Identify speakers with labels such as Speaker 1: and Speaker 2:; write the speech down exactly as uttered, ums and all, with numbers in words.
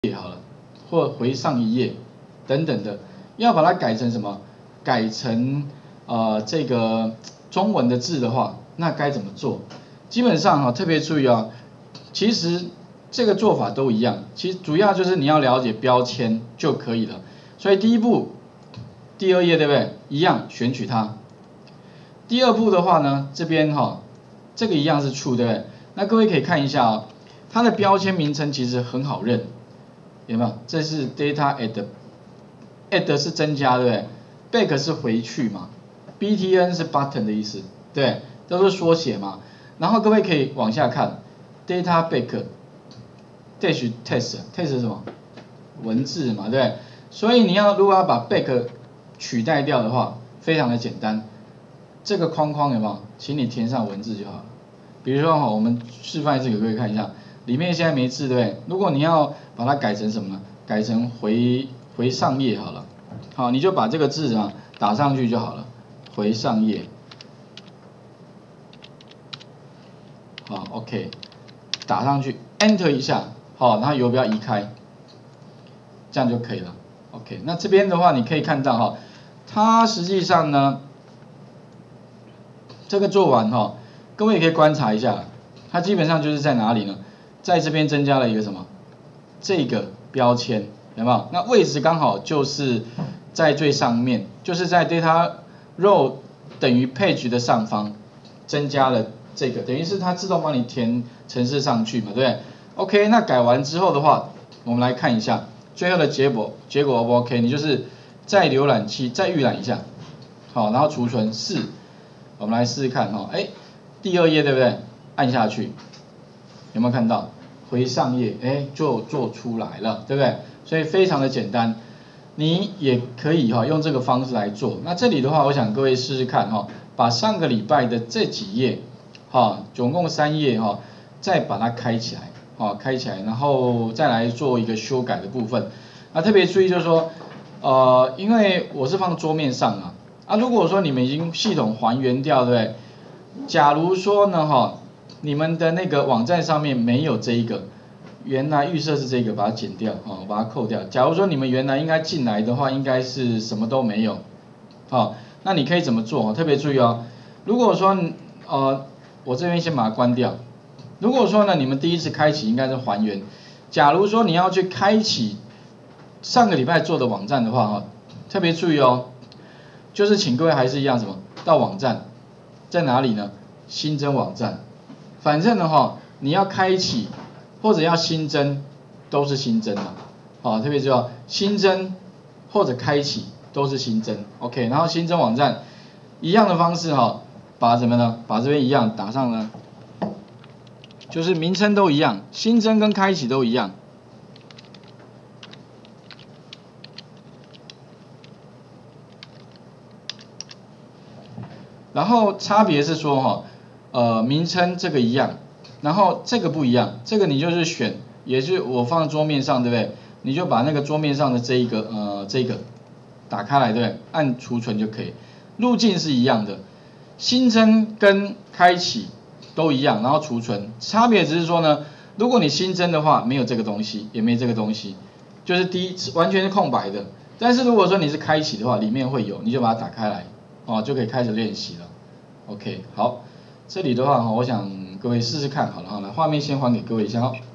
Speaker 1: 页好了，或回上一页等等的，要把它改成什么？改成呃这个中文的字的话，那该怎么做？基本上哈、哦，特别注意啊、哦，其实这个做法都一样，其实主要就是你要了解标签就可以了。所以第一步，第二页对不对？一样选取它。第二步的话呢，这边哈、哦，这个一样是 true 对不对？那各位可以看一下啊、哦，它的标签名称其实很好认。有没有？这是 data add，add 是增加，对不对 ？back 是回去嘛 ，B T N 是 button 的意思，对，都是缩写嘛。然后各位可以往下看 ，data back dash text，text 是什么？文字嘛，对不对？所以你要如果要把 back 取代掉的话，非常的简单，这个框框有没有？请你填上文字就好了。比如说哈，我们示范一次给各位看一下。里面现在没字，对不对？如果你要把它改成什么呢？改成回回上页好了。好，你就把这个字啊打上去就好了。回上页。好 ，OK， 打上去 ，Enter 一下，好，然后游标移开，这样就可以了。OK， 那这边的话你可以看到哈，它实际上呢，这个做完哈，各位也可以观察一下，它基本上就是在哪里呢？在这边增加了一个什么？这个标签有没有？那位置刚好就是在最上面，就是在 data row 等于 page 的上方增加了这个，等于是它自动帮你填程式上去嘛，对不对 ？OK， 那改完之后的话，我们来看一下最后的结果，结果 O 不 OK？ 你就是再浏览器再预览一下，好，然后储存是，我们来试试看哈，哎，第二页对不对？按下去。有没有看到？回上页，哎，就做出来了，对不对？所以非常的简单，你也可以哈用这个方式来做。那这里的话，我想各位试试看哈，把上个礼拜的这几页，哈，总共三页哈，再把它开起来，哈，开起来，然后再来做一个修改的部分。那特别注意就是说，呃，因为我是放桌面上啊，啊，如果说你们已经系统还原掉，对不对？假如说呢，哈。你们的那个网站上面没有这一个，原来预设是这个，把它剪掉，哦，把它扣掉。假如说你们原来应该进来的话，应该是什么都没有，好，那你可以怎么做？特别注意哦，如果说呃，我这边先把它关掉。如果说呢，你们第一次开启应该是还原。假如说你要去开启上个礼拜做的网站的话，哈，特别注意哦，就是请各位还是一样什么，到网站，在哪里呢？新增网站。反正的话，你要开启或者要新增，都是新增的，好，特别注意新增或者开启都是新增 ，OK， 然后新增网站一样的方式哈，把什么呢？把这边一样打上呢，就是名称都一样，新增跟开启都一样。然后差别是说哈。呃，名称这个一样，然后这个不一样，这个你就是选，也是我放桌面上，对不对？你就把那个桌面上的这一个呃这个打开来，对不对？按储存就可以。路径是一样的，新增跟开启都一样，然后储存，差别只是说呢，如果你新增的话，没有这个东西，也没这个东西，就是第一完全是空白的。但是如果说你是开启的话，里面会有，你就把它打开来，哦，就可以开始练习了。OK， 好。这里的话，我想各位试试看好了哈，来画面先还给各位一下哦。